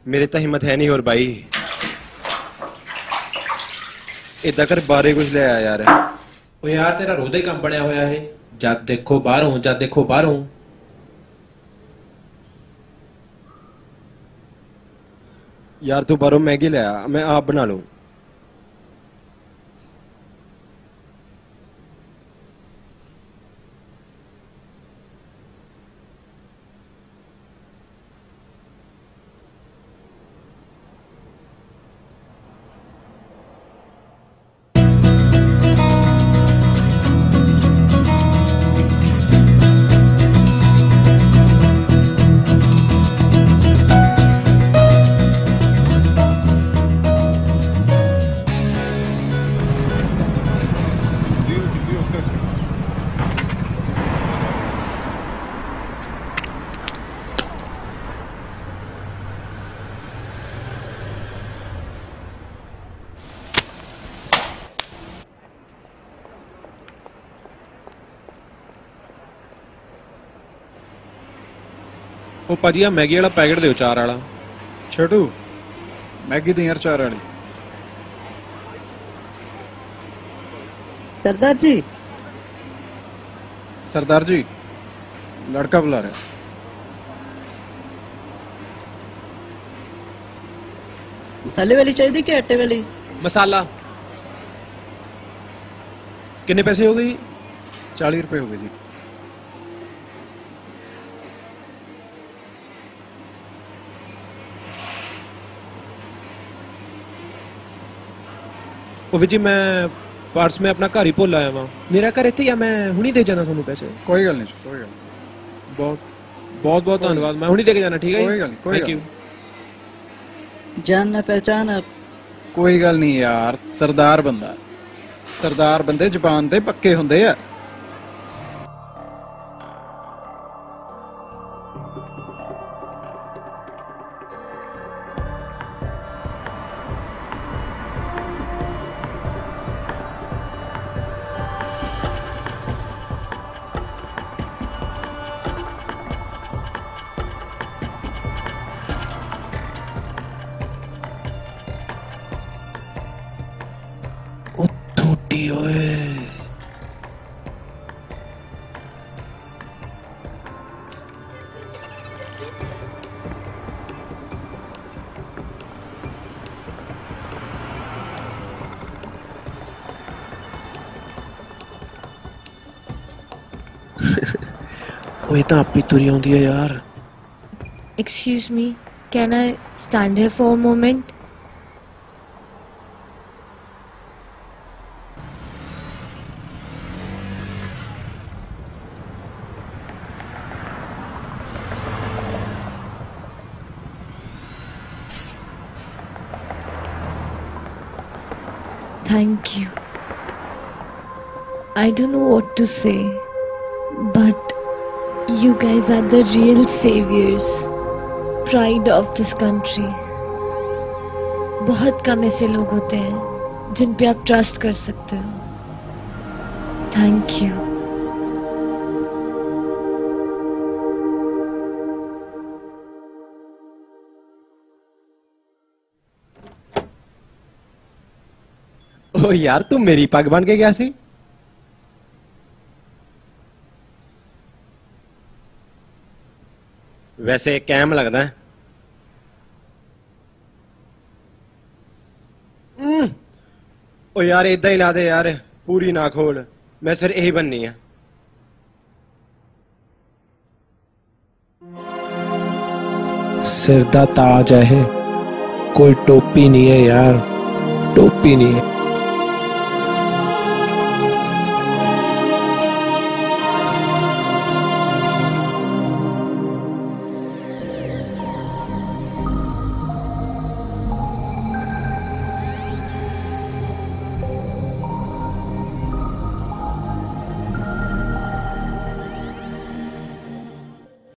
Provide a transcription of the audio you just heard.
मेरे तो हिम्मत है नहीं और भाई इदा कर बारे कुछ ले आया यार। ओ यार तेरा रोदा ही काम बनया होया है। जद देखो बाहरों जद देखो बाहरों। यार तू बारों मैगी ले आ, मैं आप बना लूं। ओ भाजी आ मैगी वाला पैकेट दियो 4 वाला। छोटू मैगी दी यार 4 वाली। सरदार जी। सरदार जी लड़का बुला रहा है। मसाले वाली चाहिए कि आटे वाली? मसाला। कितने पैसे हो गई? 40 रुपए हो गए जी। ओ जी मैं पर्स में अपना घर ही भुल आया वहां। मेरा घर इत्थे या मैं हुणी दे जाना थानू पैसे? कोई गल नहीं, कोई गल नहीं। बहुत बहुत धन्यवाद। मैं हुणी दे के जाना, ठीक है? कोई गल नहीं, कोई थैंक गल यू। जान ना पहचान आप? कोई गल नहीं यार, सरदार बंदा। सरदार बंदे जुबान दे पक्के हुंदे आ। ओए तो आप ही तुरी आउंदी है यार। Excuse me, can I stand here for a moment? Thank you. I don't know what to say, but you guys are the real saviors, pride of this country. बहुत कम ऐसे लोग होते हैं जिन पे आप ट्रस्ट कर सकते हो। Thank you. ओ यार तू मेरी पग बन के गया सी। वैसे कैम लगदा है। ओ यार इदा ही ला दे यार, पूरी ना खोल, मैं सिर यही बननी है। सिर दा ताज है, कोई टोपी नहीं है यार, टोपी नहीं है।